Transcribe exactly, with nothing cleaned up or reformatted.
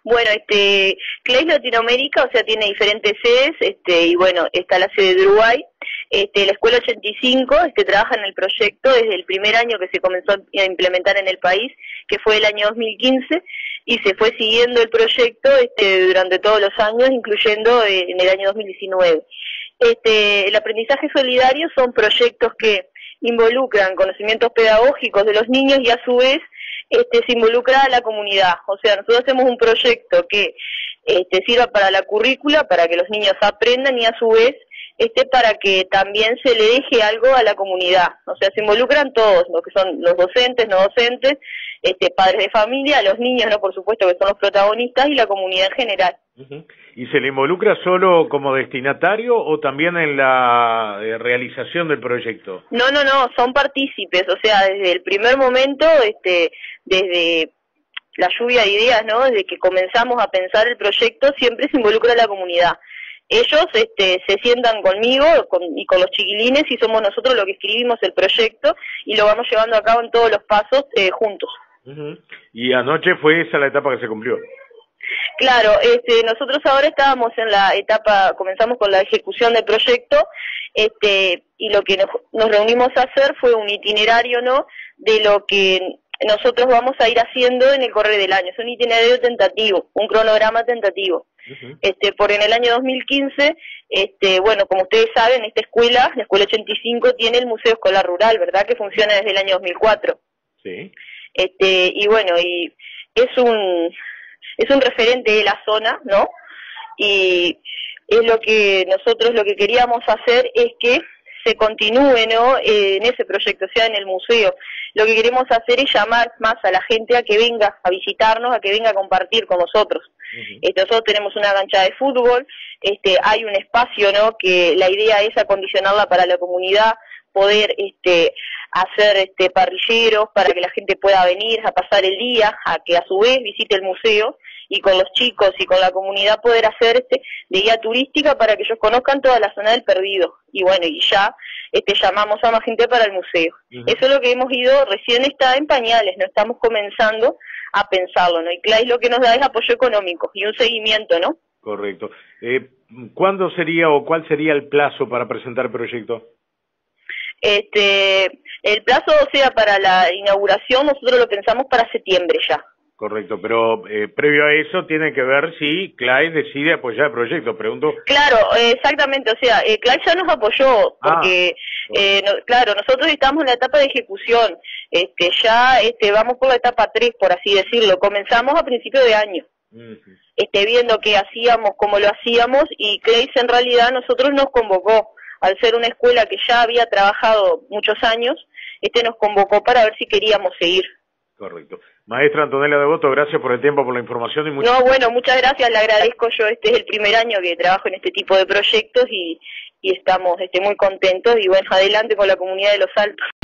Bueno, este, Clay Latinoamérica, o sea, tiene diferentes sedes, este, y bueno, está la sede de Uruguay. Este, la Escuela ochenta y cinco este, trabaja en el proyecto desde el primer año que se comenzó a implementar en el país, que fue el año dos mil quince, y se fue siguiendo el proyecto este, durante todos los años, incluyendo eh, en el año dos mil diecinueve. Este, el aprendizaje solidario son proyectos que involucran conocimientos pedagógicos de los niños y a su vez este, se involucra a la comunidad. O sea, nosotros hacemos un proyecto que este, sirva para la currícula, para que los niños aprendan y a su vez este, para que también se le deje algo a la comunidad. O sea, se involucran todos, lo que son los docentes, no docentes, este, padres de familia, los niños, no, por supuesto, que son los protagonistas, y la comunidad en general. Uh-huh. ¿Y se le involucra solo como destinatario o también en la eh, realización del proyecto? No, no, no, son partícipes, o sea, desde el primer momento, este, desde la lluvia de ideas, ¿no? Desde que comenzamos a pensar el proyecto, siempre se involucra a la comunidad. Ellos este, se sientan conmigo con, y con los chiquilines y somos nosotros los que escribimos el proyecto y lo vamos llevando a cabo en todos los pasos eh, juntos. Uh-huh. Y anoche fue esa la etapa que se cumplió. Claro, este, nosotros ahora estábamos en la etapa, comenzamos con la ejecución del proyecto, este, y lo que nos, nos reunimos a hacer fue un itinerario, ¿no?, de lo que nosotros vamos a ir haciendo en el correr del año. Es un itinerario tentativo, un cronograma tentativo. Uh-huh. Este, por en el año dos mil quince, este, bueno, como ustedes saben, esta escuela, la Escuela ochenta y cinco, tiene el Museo Escolar Rural, ¿verdad?, que funciona desde el año dos mil cuatro. Sí. Este, y bueno, y es un... es un referente de la zona, ¿no? Y es lo que nosotros lo que queríamos hacer es que se continúe, ¿no?, eh, en ese proyecto, o sea, en el museo. Lo que queremos hacer es llamar más a la gente a que venga a visitarnos, a que venga a compartir con nosotros. Uh-huh. Este, nosotros tenemos una cancha de fútbol, este, hay un espacio, ¿no?, que la idea es acondicionarla para la comunidad, poder este, hacer este, parrilleros para que la gente pueda venir a pasar el día, a que a su vez visite el museo, y con los chicos y con la comunidad poder hacer este de guía turística para que ellos conozcan toda la zona del Perdido. Y bueno, y ya este llamamos a más gente para el museo. Uh-huh. Eso es lo que hemos ido, recién está en pañales, no estamos comenzando a pensarlo, ¿no? Y Clay lo que nos da es apoyo económico y un seguimiento, ¿no? Correcto. Eh, ¿Cuándo sería o cuál sería el plazo para presentar el proyecto? Este, el plazo, o sea, para la inauguración nosotros lo pensamos para septiembre ya. Correcto, pero eh, previo a eso tiene que ver si Clay decide apoyar el proyecto, pregunto. Claro, eh, exactamente, o sea, eh, Clay ya nos apoyó, porque, ah, eh, no, claro, nosotros estamos en la etapa de ejecución, este, ya este, vamos por la etapa tres, por así decirlo, comenzamos a principio de año, uh-huh. este, viendo qué hacíamos, cómo lo hacíamos, y Clay en realidad nosotros nos convocó, al ser una escuela que ya había trabajado muchos años, este nos convocó para ver si queríamos seguir. Correcto. Maestra Antonella Devoto, gracias por el tiempo, por la información y mucho... No, bueno, muchas gracias, le agradezco yo, este es el primer año que trabajo en este tipo de proyectos y, y estamos este, muy contentos y bueno, adelante con la comunidad de Los Altos.